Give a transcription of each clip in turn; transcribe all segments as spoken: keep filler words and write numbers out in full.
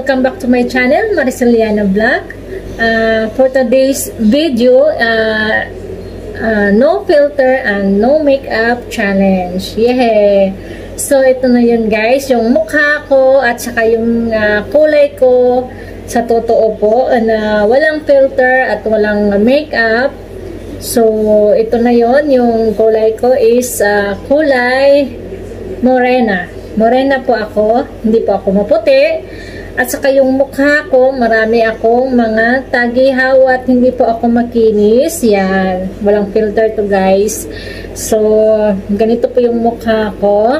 Welcome back to my channel, Mariceliana Vlog. Uh, for today's video, uh, uh, no filter and no makeup challenge. Yeah! So, ito na yun guys, yung mukha ko at saka yung uh, kulay ko sa totoo po na walang filter at walang makeup. So, ito na yun, yung kulay ko is uh, kulay morena. Morena po ako, hindi po ako maputi. At saka yung mukha ko, marami akong mga tagihaw at hindi po ako makinis. Yan, walang filter to guys. So, ganito po yung mukha ko.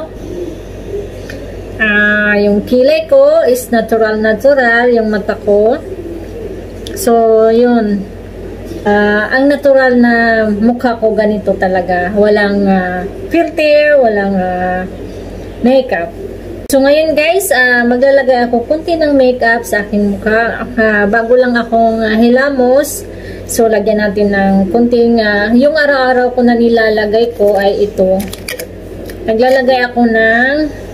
Ah, yung kilay ko is natural-natural, yung mata ko. So, yun. Ah, ang natural na mukha ko ganito talaga. Walang uh, filter, walang uh, makeup. So, ngayon guys, uh, maglalagay ako kunti ng makeup sa aking mukha. Uh, bago lang akong uh, hilamos. So, lagyan natin ng kunting, uh, yung araw-araw ko na nilalagay ko ay ito. Naglalagay ako ng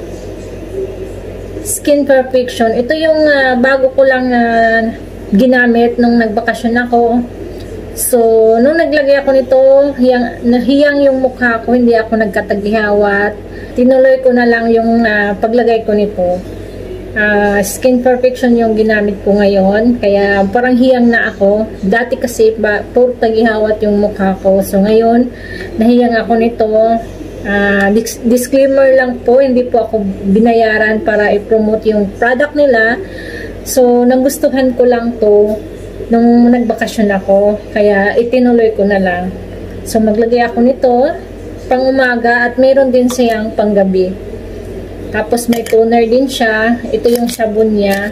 Skin Perfection. Ito yung uh, bago ko lang uh, ginamit nung nagbakasyon ako. So, nung naglagay ako nito, hiyang, nahiyang yung mukha ko, hindi ako nagkatagihawat. Tinuloy ko na lang yung uh, paglagay ko nito. Uh, Skin Perfection yung ginamit ko ngayon. Kaya parang hiyang na ako. Dati kasi ba, puro tagihawat yung mukha ko. So, ngayon, nahiyang ako nito. Uh, disclaimer lang po, hindi po ako binayaran para i-promote yung product nila. So, nagustuhan ko lang to nung nagbakasyon ako, kaya itinuloy ko na lang. So, maglagay ako nito pang umaga at mayroon din siyang panggabi. Tapos, may toner din siya. Ito yung sabon niya.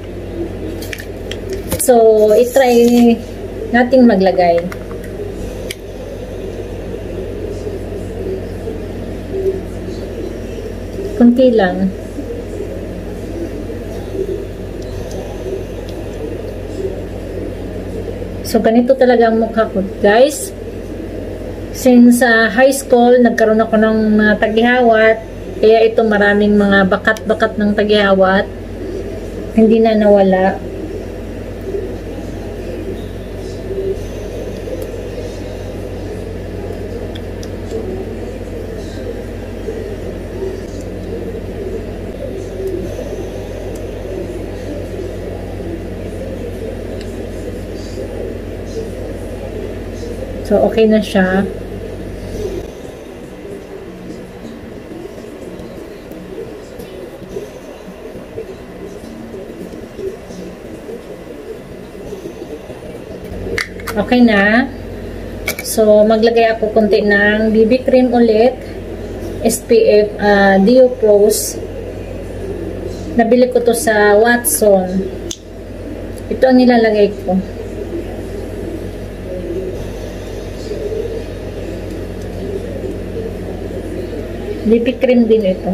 So, itry nating maglagay. Kunti lang. So, ganito talaga ang mukha ko, guys. Since uh, high school, nagkaroon ako ng mga uh, tagihawat. Kaya ito maraming mga bakat-bakat ng tagihawat. Hindi na nawala. So, okay na siya. Okay na. So, maglagay ako konti ng B B cream ulit. S P F uh, Dio Pros. Nabili ko to sa Watson. Ito ang nilalagay ko. B B cream din ito.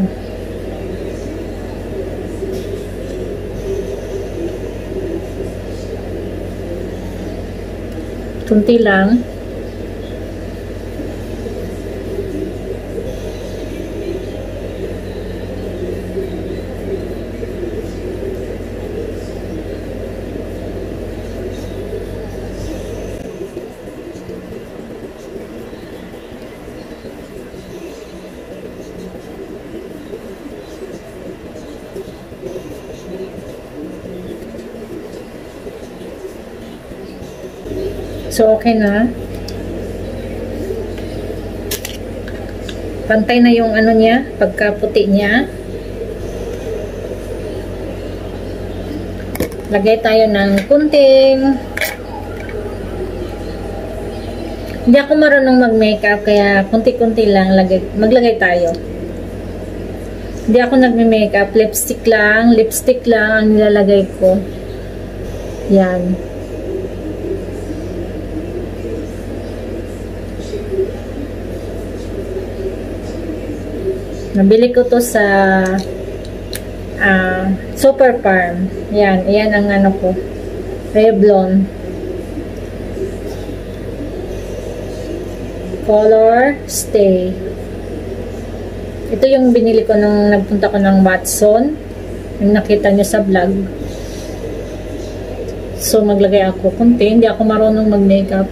Kunti lang. So, okay na. Pantay na yung ano niya, pagkaputi niya. Lagay tayo ng kunting. Hindi ako marunong mag-makeup, kaya kunti-kunti lang lagay, maglagay tayo. Hindi ako nagme-makeup, lipstick lang, lipstick lang ang nilalagay ko. Yan. Nabili ko to sa uh, Super Farm. Yan, yan ang ano ko. Revlon. Color Stay. Ito yung binili ko nung nagpunta ko ng Watson. Yung nakita nyo sa vlog. So, maglagay ako kunti. Hindi ako marunong mag-makeup.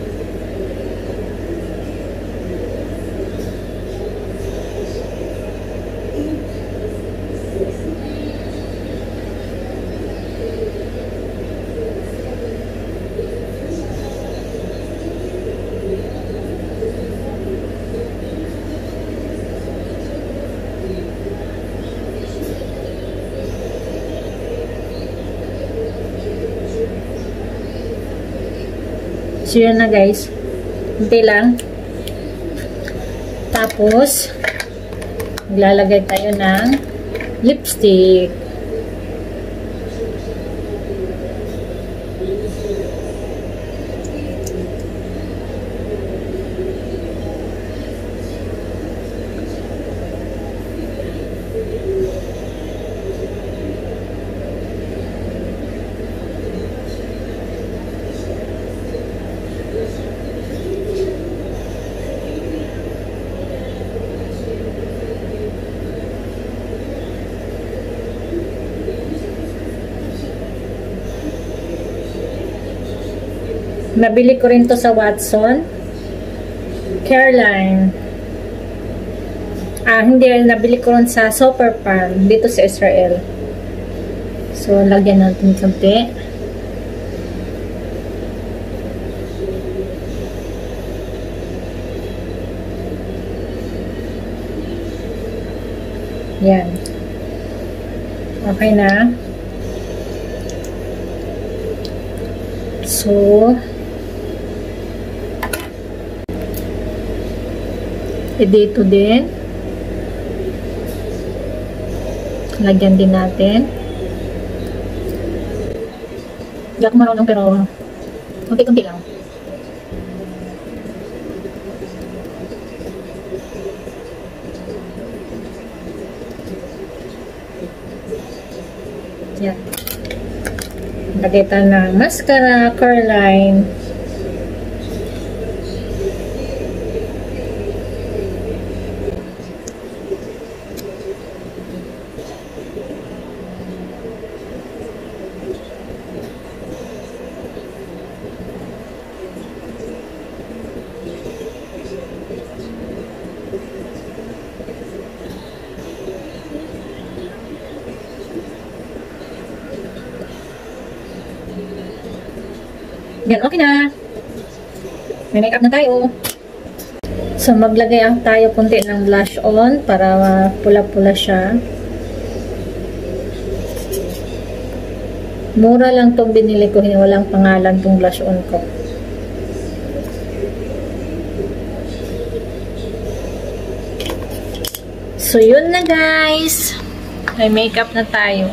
So, yun na guys. Hindi lang. Tapos, maglalagay tayo ng lipstick. Nabili ko rin to sa Watson. Careline. Ah, hindi. Nabili ko rin sa Super Farm. Dito sa Israel. So, lagyan natin konti. Yan. Okay na. So, dito din. Lagyan din natin. Hindi ako marunong pero kunti-kunti lang. Yan. Lagay tayo ng mascara, Careline. Yan, okay na. May makeup na tayo. So, maglagay ang tayo kunti ng blush on para pula-pula siya. Mura lang tong binili ko. Walang pangalan tong blush on ko. So, yun na guys. May makeup na tayo.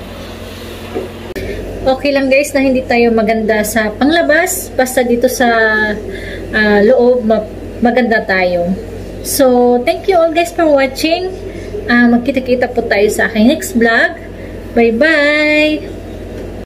Okay lang guys na hindi tayo maganda sa panglabas. Basta dito sa uh, loob, maganda tayo. So, thank you all guys for watching. Uh, magkita-kita po tayo sa aking next vlog. Bye-bye!